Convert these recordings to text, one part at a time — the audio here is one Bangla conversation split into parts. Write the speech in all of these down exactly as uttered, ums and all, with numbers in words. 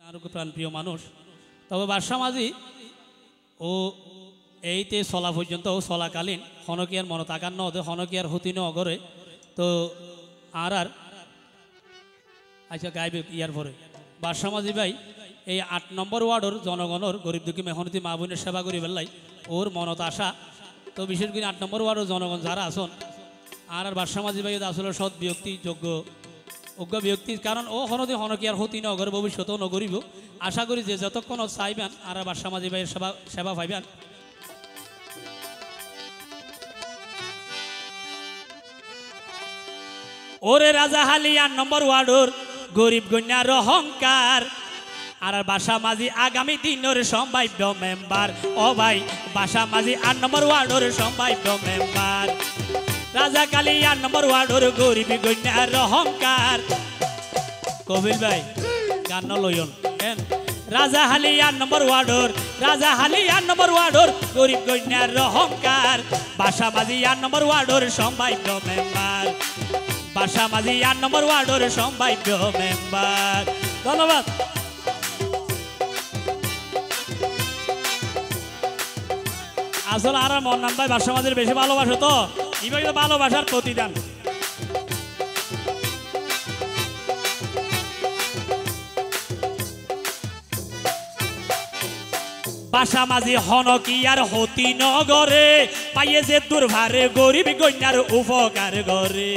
প্রাণপ্রিয় মানুষ। তবে বাদশা মাঝি ও এইতে চলা পর্যন্ত চলাকালীন হনকিয়ার মনে তাকান নদে হনকিয়ার হতিন অগরে তো আর আর আচ্ছা গাইবে ইয়ার পরে বাদশা মাঝি ভাই এই আট নম্বর ওয়ার্ডর জনগণর গরিব দুঃখী মেহনতি মা বোনের সেবা করি বেলাই ওর মনত আশা তো বিশেষ করে আট নম্বর ওয়ার্ডর জনগণ যারা আসন আর আর বাদশা মাঝি ভাই আসলে সৎ ব্যক্তি যোগ্য অজ্ঞ ব্যক্তি কারণ ও হনদি হনকিয়ার হতি নগর ভবিষ্যতেও নগরিব আশা করি যে যতক্ষণ চাইবেন আর বাদশা মাঝি ভাইয়ের সেবা সেবা পাইবেন। ওরে রাজা হালি আট নম্বর ওয়ার্ডর গরিব গণ্যার অহংকার আর বাসা মাঝি আগামী দিনের সম্ভাব্য মেম্বার ও ভাই বাসা মাঝি আট নম্বর ওয়ার্ডর সম্ভাব্য মেম্বার রাজা কালী আট নম্বর ওয়ার্ডর গরিব গণ্যার অহংকার কবিল ভাই গান লয়ন কেন রাজা হালি আট নম্বর ওয়ার্ডর রাজা হালি আট নম্বর ওয়ার্ডর গরিব গণ্যার অহংকার বাসা মাঝি আট নম্বর ওয়ার্ডর সম্ভাব্য মেম্বার বাসা মাঝি আট নম্বর ওয়ার্ডর সম্ভাব্য মেম্বার। ধন্যবাদ। আসলে আর মন্নান ভাই বাদশা মাঝির বেশি ভালোবাসো তো এইভাবে ভালোবাসার প্রতিদান। বাসা মাঝি হনকিয়ার হতি নগরে পাইয়ে যে দুর্ভারে গরিব গণ্যার উপকার করে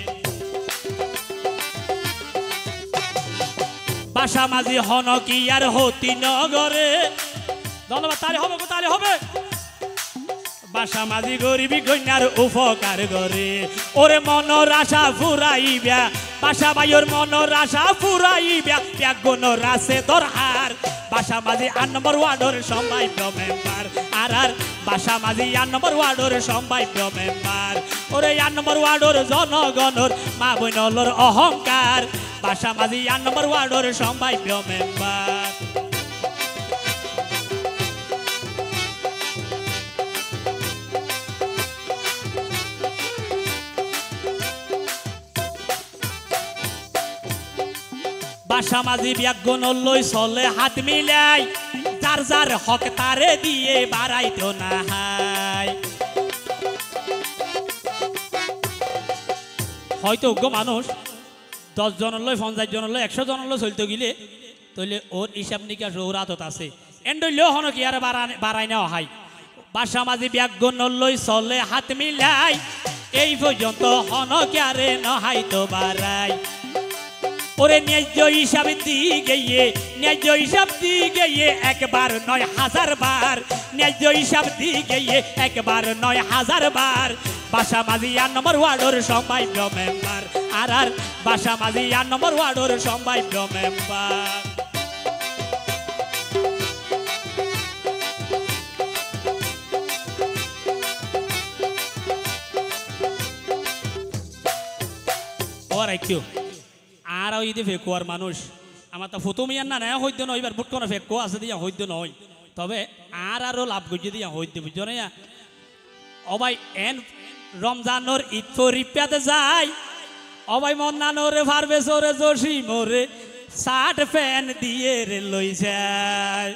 বাসা মাঝি হনকিয়ার হতি নগরে। ধন্যবাদ। তাহলে হবে তাহলে হবে বাসা মাঝি গরিবী গণ্যার উপকার করে ওরে মনর আশা ফুরাইবা বাসা ভাইয়ের মনর আশা ফুরাইবা ব্যাগুন রাসে দরহার বাসা মাঝি আট নম্বর ওয়ার্ডর সম্ভাব্য মেম্বার আর আর বাসা মাঝি আট নম্বর ওয়ার্ডর সম্ভাব্য মেম্বার ওরে আট নম্বর ওয়ার্ডর জনগণর মা বোনর অহংকার বাসা মাঝি আট নম্বর ওয়ার্ডর সম্ভাব্য মেম্বার। বাসা মাঝি ব্যাগুন লই চলে হাত মিলাই যার যার হক তারে দিয়ে বাড়াইতো না হাই হয়তো অজ্ঞ মানুষ দশ জনের লয় পঞ্চাশ জনের লয় একশো জনের লয় চলতে গেলে তাহলে ওর হিসাব নিকাশ ওর আদত আছে এন্ডলেও হন কি আর বাড়াই নেওয়া হয়। বাসা মাঝি ব্যাগুন লই চলে হাত মিলাই এই পর্যন্ত হন কি আরে নহাইতো বাড়াই ওরে ন্যায্য হিসাব দিয়ে গিয়ে ন্যায্য হিসাব দিয়ে গিয়ে একবার নয় হাজার বার ন্যায্য হিসাব দিয়ে গিয়ে একবার নয় হাজার বার বাসা মাঝি আট নম্বর ওয়ার্ডর সম্ভাব্য মেম্বার আর আর বাসা মাঝি আট নম্বর ওয়ার্ডর সম্ভাব্য মেম্বার। ওরাই কেউ আর ইদি ফেকুয়ার মানুষ আমার তো ফতুমিয়ার না নেয় হইতে নয় এবার বুট কোনো ফেকো আছে দিয়া হইতে নয় তবে আর আরও লাভ করছে দিয়া হইতে বুঝছো না অবাই এন রমজানোর ঈদ ফরিপ্যাতে যায় অবাই মন্নানোরে ফারবে সরে জসি মোরে শার্ট প্যান্ট দিয়ে রে লই যায়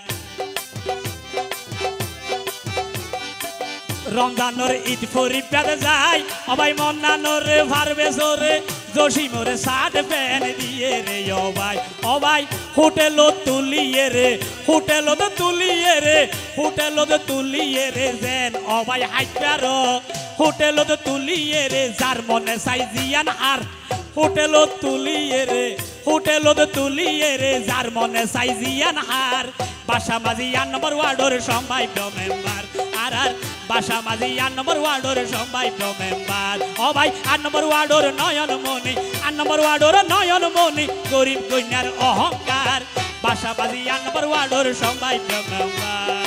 রমজানোর ঈদ ফরিপ্যাতে যায় অবাই মন্নানোরে ফারবে সরে জসি মোরে শার্ট প্যান্ট দিয়ে রে অবাই অবাই হোটেল তুলিয়ে রে হোটেল তুলিয়ে রে হোটেল তুলিয়ে রে যেন অবাই হাইপার হোটেল তুলিয়ে রে যার মনে চাই জিয়ান আর হোটেল তুলিয়ে রে হোটেল তুলিয়ে রে যার মনে চাই জিয়ান হার বাসা মাঝি আট নম্বর ওয়ার্ডর সম্ভাব্য মেম্বার আর আর বাসা মাঝি আট নম্বর ওয়ার্ডর সম্ভাব্য মেম্বার ও ভাই আট নম্বর ওয়ার্ডর নয়ন মনি আট নম্বর ওয়ার্ডর নয়ন মনি গরিব কন্যার অহংকার বাসা মাঝি আট নম্বর ওয়ার্ডর সম্ভাব্য মেম্বার।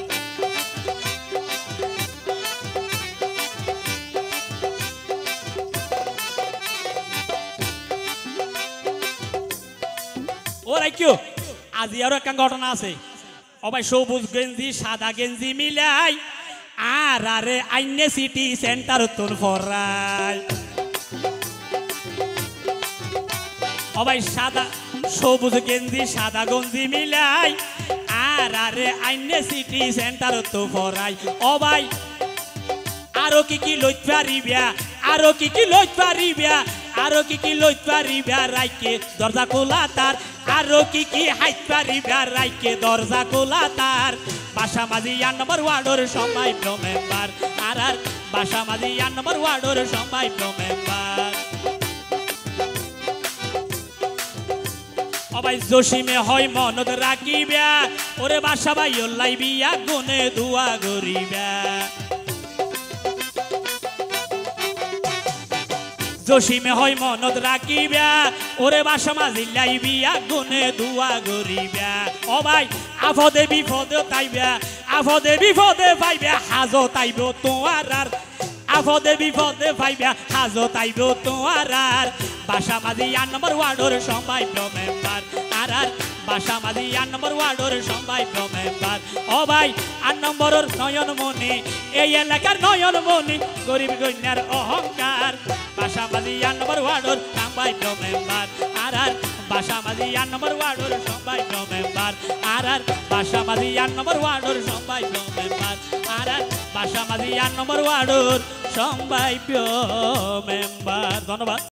ওরাই কেউ আজি আরো একটা ঘটনা আছে ও ভাই সবুজ গেঞ্জি সাদা গেঞ্জি মিলাই আর আরে আইনে সিটি সেন্টার তোর ফরাই ও ভাই সাদা সবুজ গেঞ্জি সাদা গঞ্জি মিলাই আর আরে আইনে সিটি সেন্টার তো পড়াই ও ভাই আরো কি কি লইত পারিবা আরো কি কি লইত পারিবা আরো কি কি লইত পারিবা রাইকে দরজা খোলা তার আরো কি কি হাইত পারিবা রাইকে দরজা খোলা তার বাসা মাঝি আট নম্বর ওয়ার্ডের সবাই মেম্বার আর আর বাসা মাঝি আট নম্বর ওয়ার্ডের সবাই মেম্বার অবাই জসিমে হয় মনত রাখিবা ওরে বাসা ভাই লাইবিয়া গুনে দুয়া গরিবা জসিমে হয় মনত রাখিবা ওরে বাসা মাঝি লাইবিয়া গুনে দুয়া গরিবা ও ভাই আফদে বিপদে তাইবা আফদে বিপদে পাইবা হাজো তাইব তোমার আর আফদে বিপদে পাইবা হাজো তাইব তোমার আর বাসা মাঝি আট নম্বর ওয়ার্ডের সবাই মেম্বার আর আর বাসা মাঝি আট নম্বর ওয়ার্ডের সবাই মেম্বার ও ভাই আট নম্বরের নয়নমণি এই এলাকার নয়নমণি গরিব কন্যার অহংকার বাসা মাঝি আট নম্বর ওয়ার্ডের সবাই মেম্বার আর আর বাসা মাঝি আট নম্বর ওয়ার্ডের সবাই মেম্বার আর আর বাসা মাঝি আট নম্বর ওয়ার্ডের সবাই মেম্বার আর আর বাসা মাঝি আট নম্বর ওয়ার্ডের সবাই মেম্বার ধন্যবাদ।